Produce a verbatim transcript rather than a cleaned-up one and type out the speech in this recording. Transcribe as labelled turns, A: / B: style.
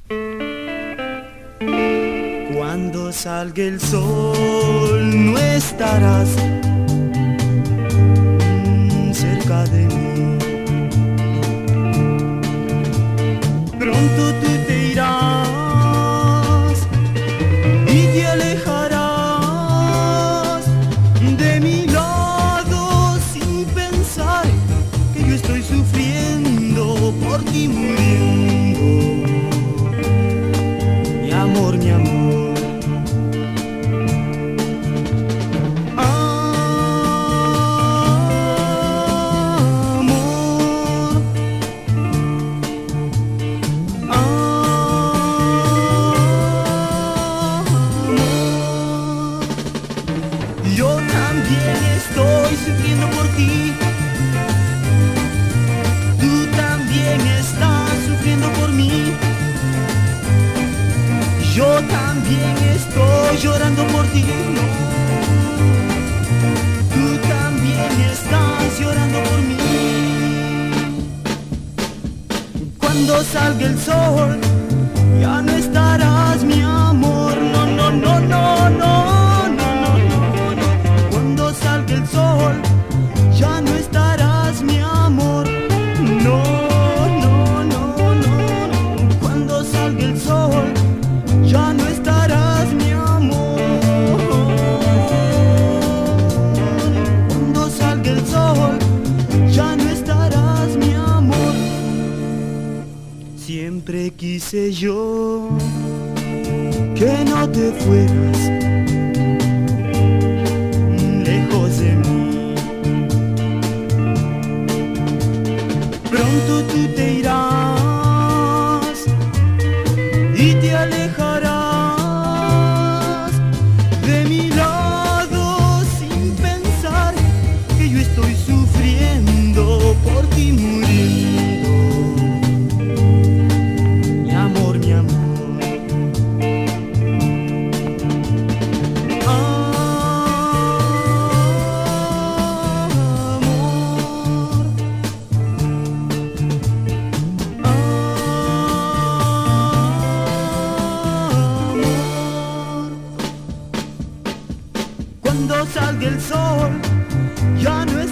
A: Cuando salga el sol no estarás mm, cerca de mí. Pronto tú te irás y te alejarás de mi lado sin pensar que yo estoy sufriendo por ti, muriendo. Mi amor, mi amor. Yo también estoy sufriendo por ti. Tú también estás sufriendo por mí. Yo también estoy llorando por ti. Tú también estás llorando por mí. Cuando salga el sol, ya no estarás, mi amor. No, no, no, no, no. El sol, ya no estarás, mi amor. No, no, no, no, no. Cuando salga el sol, ya no estarás, mi amor. Cuando salga el sol, ya no estarás, mi amor. Siempre quise yo que no te fueras de mí. Pronto tú te irás y te alejarás de mi lado sin pensar que yo estoy sufriendo por ti, muriendo. Mi amor, mi amor. Cuando salga el sol, ya no